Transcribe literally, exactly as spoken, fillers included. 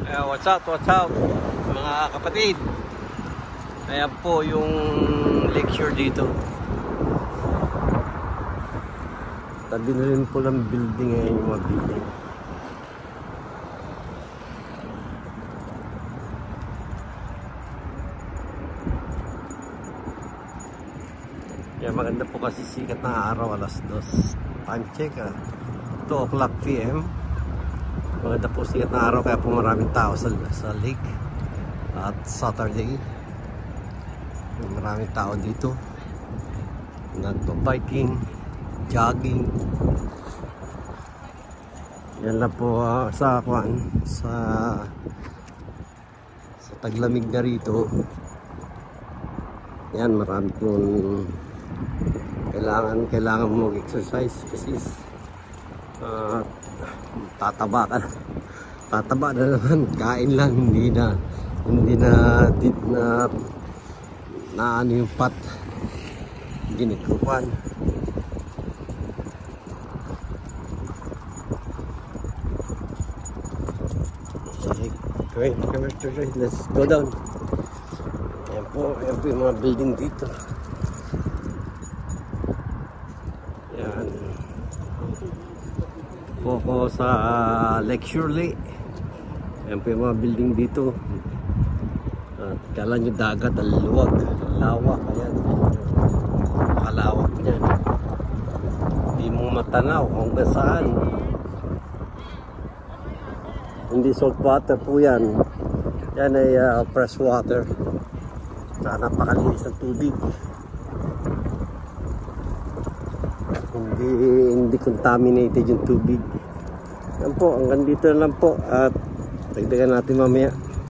Uh, what's up, what's up mga kapatid. Ayan po yung lecture dito. Tabi na rin po ng building ngayon, yung mga building. Ayan, maganda po kasi sikat na araw, alas dos. Time check ah, two o'clock p m Maganda po sikat na araw, kaya po maraming tao sa, sa lake. At Saturday maraming tao dito, nagpa-biking, jogging. Yan lang po uh, sa kwan, sa sa taglamig na rito. Yan, marami pong kailangan kailangan mo mag-exercise kasi uh, tataba ka, tataba na naman, kain lang, hindi na hindi na dit na na ano yung pat ginikupan. Great, great, great. Let's go down. Ayan po, ayan po yung mga building dito. Ayan po ko sa uh, lecture lake. Ayan po yung mga building dito. At kala nyo dagat, ang luwag, lawak. Ayan, makalawak yan. Hindi mo matanaw kung saan. Hindi salt water po yan. Yan ay uh, fresh water. Saka napakalinis ng tubig. Hindi, hindi contaminated yung tubig. Yan po, hanggang dito na lang po. At dagdagan natin mamaya.